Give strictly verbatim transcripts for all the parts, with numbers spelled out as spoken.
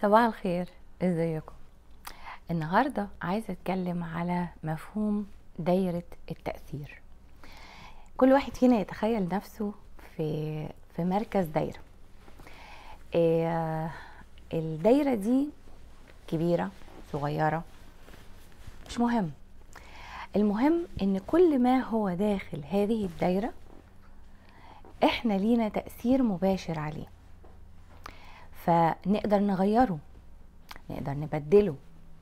صباح الخير، ازيكم؟ النهارده عايزه اتكلم على مفهوم دايره التاثير. كل واحد فينا يتخيل نفسه في في مركز دايره. إيه الدايره دي؟ كبيره صغيره مش مهم. المهم ان كل ما هو داخل هذه الدايره احنا لينا تاثير مباشر عليه، فنقدر نغيره، نقدر نبدله.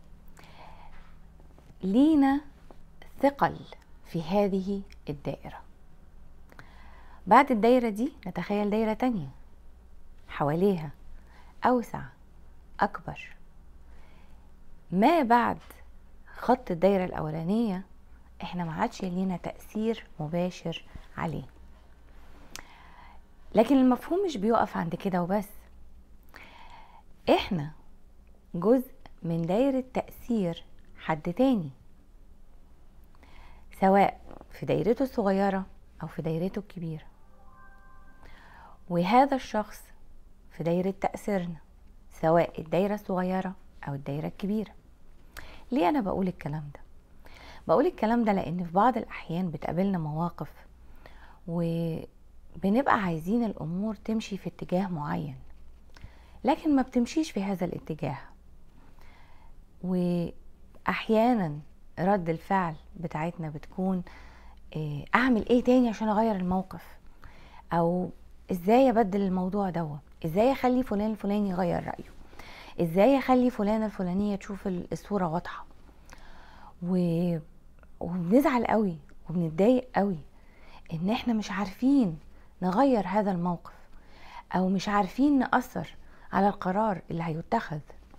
لينا ثقل في هذه الدائرة. بعد الدائرة دي نتخيل دائرة تانية حواليها أوسع أكبر. ما بعد خط الدائرة الأولانية احنا ما عادش لينا تأثير مباشر عليه. لكن المفهوم مش بيقف عند كده وبس، احنا جزء من دائرة تأثير حد تاني، سواء في دايرته الصغيرة أو في دايرته الكبيرة. وهذا الشخص في دايرة تأثيرنا، سواء الدايرة الصغيرة أو الدايرة الكبيرة. ليه أنا بقول الكلام ده؟ بقول الكلام ده لأن في بعض الأحيان بتقابلنا مواقف وبنبقى عايزين الأمور تمشي في اتجاه معين، لكن ما بتمشيش في هذا الاتجاه. وأحيانا رد الفعل بتاعتنا بتكون أعمل إيه تاني عشان أغير الموقف، أو إزاي أبدل الموضوع دوت، إزاي أخلي فلان الفلاني يغير رأيه، إزاي أخلي فلانة الفلانية تشوف الصورة واضحة. و... وبنزعل قوي وبنتضايق قوي إن إحنا مش عارفين نغير هذا الموقف، أو مش عارفين نأثر على القرار اللي هيتخذ.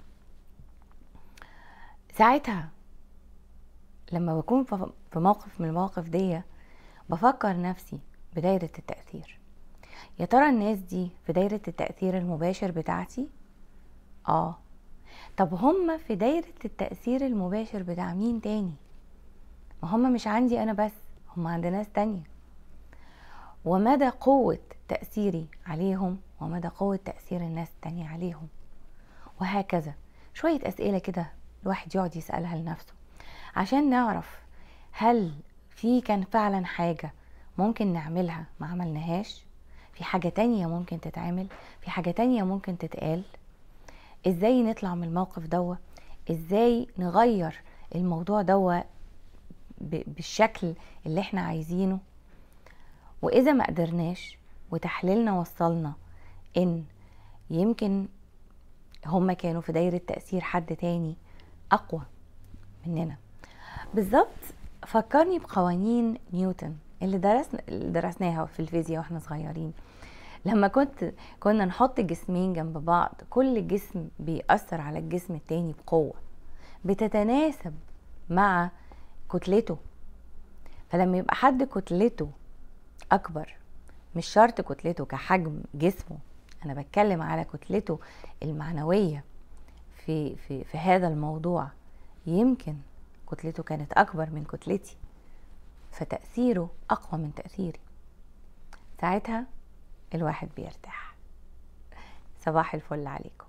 ساعتها لما بكون في موقف من المواقف دي بفكر نفسي بدايرة التأثير. يا ترى الناس دي في دايرة التأثير المباشر بتاعتي؟ آه. طب هم في دايرة التأثير المباشر بتاع مين تاني؟ ما هم مش عندي أنا بس، هم عند ناس تانية. ومدى قوة تأثيري عليهم ومدى قوة تأثير الناس التانية عليهم، وهكذا. شوية أسئلة كده الواحد يقعد يسألها لنفسه عشان نعرف هل في كان فعلا حاجة ممكن نعملها ما عملناهاش، في حاجة تانية ممكن تتعمل، في حاجة تانية ممكن تتقال. ازاي نطلع من الموقف دوا، ازاي نغير الموضوع دوا بالشكل اللي احنا عايزينه. واذا ما قدرناش وتحليلنا وصلنا ان يمكن هما كانوا في دايرة تأثير حد تاني اقوى مننا. بالظبط فكرني بقوانين نيوتن اللي درسنا اللي درسناها في الفيزياء واحنا صغيرين. لما كنت كنا نحط جسمين جنب بعض، كل جسم بيأثر على الجسم التاني بقوة بتتناسب مع كتلته. فلما يبقى حد كتلته أكبر، مش شرط كتلته كحجم جسمه، أنا بتكلم على كتلته المعنوية في, في, في هذا الموضوع، يمكن كتلته كانت أكبر من كتلتي فتأثيره أقوى من تأثيري. ساعتها الواحد بيرتاح. صباح الفل عليكم.